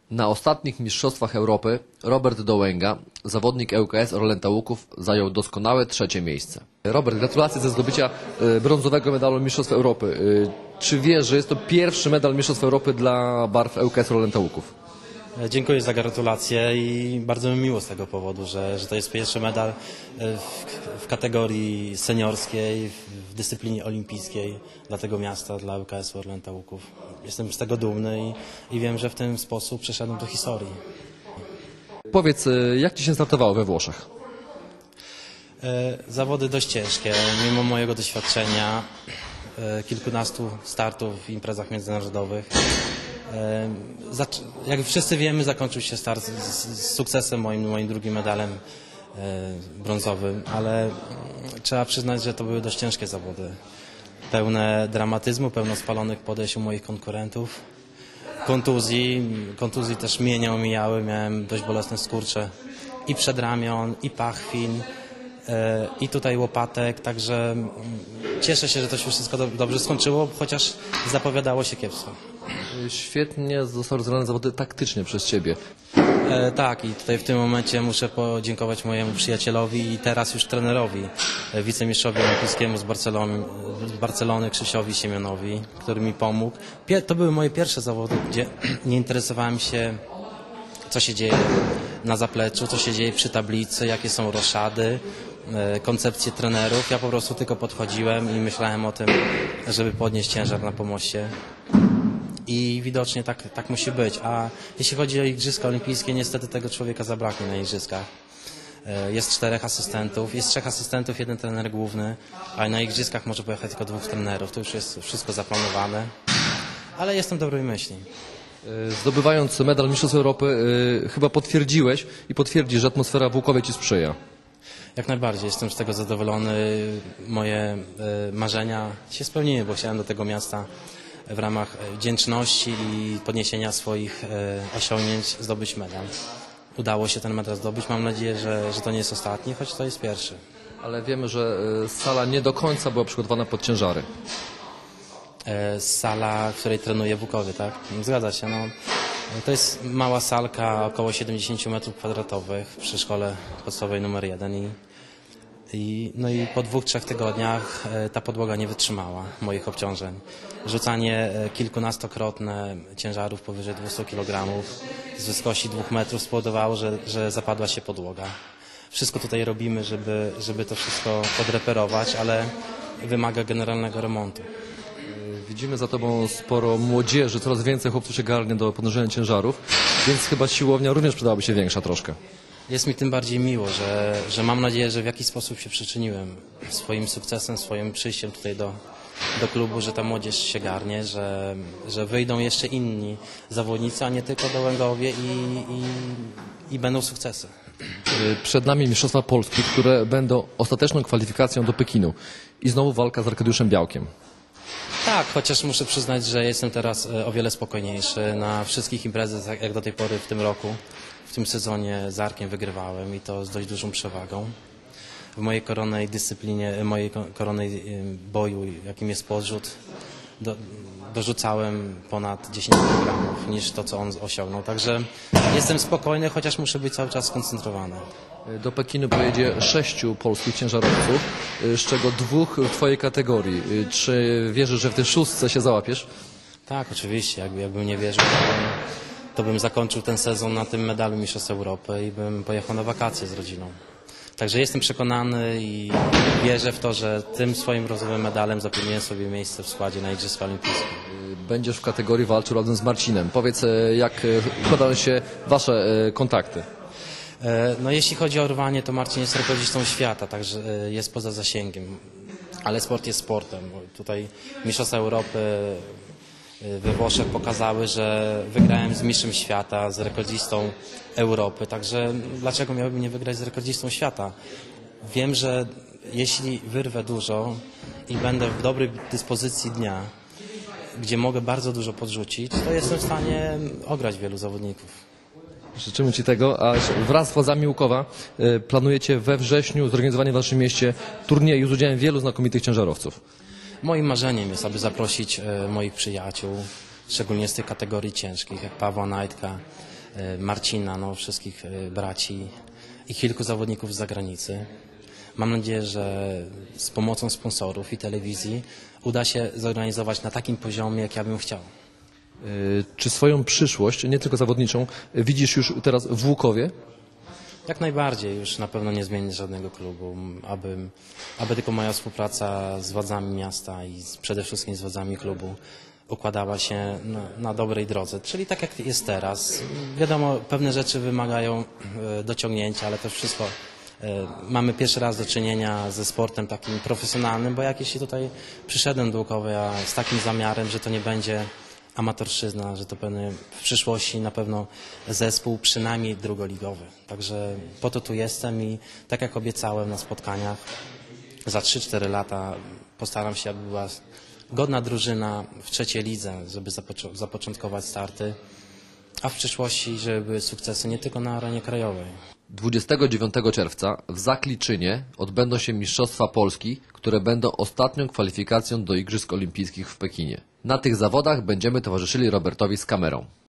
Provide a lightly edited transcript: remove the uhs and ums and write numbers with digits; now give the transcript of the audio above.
Na ostatnich Mistrzostwach Europy Robert Dołęga, zawodnik ŁKS Orlęta Łuków, zajął doskonałe 3. miejsce. Robert, gratulacje ze zdobycia brązowego medalu Mistrzostw Europy. Czy wiesz, że jest to pierwszy medal Mistrzostw Europy dla barw ŁKS Orlęta Łuków? Dziękuję za gratulacje i bardzo mi miło z tego powodu, że to jest pierwszy medal w kategorii seniorskiej, w dyscyplinie olimpijskiej dla tego miasta, dla ŁKS Orlęta Łuków. Jestem z tego dumny i wiem, że w ten sposób przeszedłem do historii. Powiedz, jak Ci się startowało we Włoszech? Zawody dość ciężkie, mimo mojego doświadczenia, kilkunastu startów w imprezach międzynarodowych. Jak wszyscy wiemy, zakończył się start z sukcesem, moim drugim medalem brązowym, ale trzeba przyznać, że to były dość ciężkie zawody. Pełne dramatyzmu, pełno spalonych podejść u moich konkurentów, kontuzji też mnie nie omijały, miałem dość bolesne skurcze i przedramion, i pachwin, i tutaj łopatek, także cieszę się, że to się wszystko dobrze skończyło, chociaż zapowiadało się kiepsko. Świetnie zostały rozegrane zawody taktycznie przez Ciebie. Tak, i tutaj w tym momencie muszę podziękować mojemu przyjacielowi i teraz już trenerowi, wicemistrzowi olimpijskiemu z Barcelony Krzysiowi Siemionowi, który mi pomógł. To były moje pierwsze zawody, gdzie nie interesowałem się, co się dzieje na zapleczu, co się dzieje przy tablicy, jakie są roszady, koncepcje trenerów. Ja po prostu tylko podchodziłem i myślałem o tym, żeby podnieść ciężar na pomoście. I widocznie tak musi być. A jeśli chodzi o Igrzyska Olimpijskie, niestety tego człowieka zabraknie na Igrzyskach. Jest 4 asystentów, jest 3 asystentów, 1 trener główny, a na Igrzyskach może pojechać tylko 2 trenerów. To już jest wszystko zaplanowane, ale jestem dobrej myśli. Zdobywając medal Mistrzostw Europy, chyba potwierdziłeś i potwierdzisz, że atmosfera w Łukowie Ci sprzyja. Jak najbardziej, jestem z tego zadowolony. Moje marzenia się spełniły, bo chciałem do tego miasta w ramach wdzięczności i podniesienia swoich osiągnięć zdobyć medal. Udało się ten medal zdobyć. Mam nadzieję, że to nie jest ostatni, choć to jest pierwszy. Ale wiemy, że sala nie do końca była przygotowana pod ciężary. Sala, w której trenuję w Łukowie, tak? Zgadza się. No. To jest mała salka, około 70 m2 przy szkole podstawowej numer 1 no i po 2-3 tygodniach ta podłoga nie wytrzymała moich obciążeń. Rzucanie kilkunastokrotne ciężarów powyżej 200 kg z wysokości 2 metrów spowodowało, że zapadła się podłoga. Wszystko tutaj robimy, żeby to wszystko podreperować, ale wymaga generalnego remontu. Widzimy za Tobą sporo młodzieży, coraz więcej chłopców się garnie do podnoszenia ciężarów, więc chyba siłownia również przydałaby się większa troszkę. Jest mi tym bardziej miło, że mam nadzieję, że w jakiś sposób się przyczyniłem swoim sukcesem, swoim przyjściem tutaj do klubu, że ta młodzież się garnie, że wyjdą jeszcze inni zawodnicy, a nie tylko Dołęgowie i będą sukcesy. Przed nami Mistrzostwa Polski, które będą ostateczną kwalifikacją do Pekinu i znowu walka z Arkadiuszem Białkiem. Tak, chociaż muszę przyznać, że jestem teraz o wiele spokojniejszy. Na wszystkich imprezach, jak do tej pory w tym roku, w tym sezonie z Arkiem wygrywałem i to z dość dużą przewagą. W mojej koronnej dyscyplinie, mojej koronnej boju, jakim jest podrzut, dorzucałem ponad 10 kg niż to, co on osiągnął. Także jestem spokojny, chociaż muszę być cały czas skoncentrowany. Do Pekinu pojedzie 6 polskich ciężarowców, z czego 2 w Twojej kategorii. Czy wierzysz, że w tej 6 się załapiesz? Tak, oczywiście. Jakbym nie wierzył, to bym zakończył ten sezon na tym medalu Mistrzostw Europy i bym pojechał na wakacje z rodziną. Także jestem przekonany i wierzę w to, że tym swoim brązowym medalem zapewniłem sobie miejsce w składzie na Igrzyska Olimpijskie. Będziesz w kategorii walczył razem z Marcinem. Powiedz, jak układają się Wasze kontakty? No jeśli chodzi o rwanie, to Marcin jest rekordzistą świata, także jest poza zasięgiem. Ale sport jest sportem. Tutaj Mistrzostwa Europy we Włoszech pokazały, że wygrałem z mistrzem świata, z rekordzistą Europy, także dlaczego miałbym nie wygrać z rekordzistą świata? Wiem, że jeśli wyrwę dużo i będę w dobrej dyspozycji dnia, gdzie mogę bardzo dużo podrzucić, to jestem w stanie ograć wielu zawodników. Życzymy Ci tego, a wraz z władzami Łukowa planujecie we wrześniu zorganizowanie w Waszym mieście turnieju z udziałem wielu znakomitych ciężarowców. Moim marzeniem jest, aby zaprosić moich przyjaciół, szczególnie z tych kategorii ciężkich, jak Pawła Najtka, Marcina, no, wszystkich braci i kilku zawodników z zagranicy. Mam nadzieję, że z pomocą sponsorów i telewizji uda się zorganizować na takim poziomie, jak ja bym chciał. Czy swoją przyszłość, nie tylko zawodniczą, widzisz już teraz w Łukowie? Jak najbardziej, już na pewno nie zmienię żadnego klubu, aby tylko moja współpraca z władzami miasta i przede wszystkim z władzami klubu układała się na dobrej drodze, czyli tak jak jest teraz. Wiadomo, pewne rzeczy wymagają dociągnięcia, ale to wszystko mamy pierwszy raz do czynienia ze sportem takim profesjonalnym, bo jak jeśli tutaj przyszedłem do Łukowa z takim zamiarem, że to nie będzie amatorszczyzna, że to w przyszłości na pewno zespół przynajmniej drugoligowy. Także po to tu jestem i tak jak obiecałem na spotkaniach, za 3-4 lata postaram się, aby była godna drużyna w trzeciej lidze, żeby zapoczątkować starty, a w przyszłości, żeby były sukcesy nie tylko na arenie krajowej. 29 czerwca w Zakliczynie odbędą się Mistrzostwa Polski, które będą ostatnią kwalifikacją do Igrzysk Olimpijskich w Pekinie. Na tych zawodach będziemy towarzyszyli Robertowi z kamerą.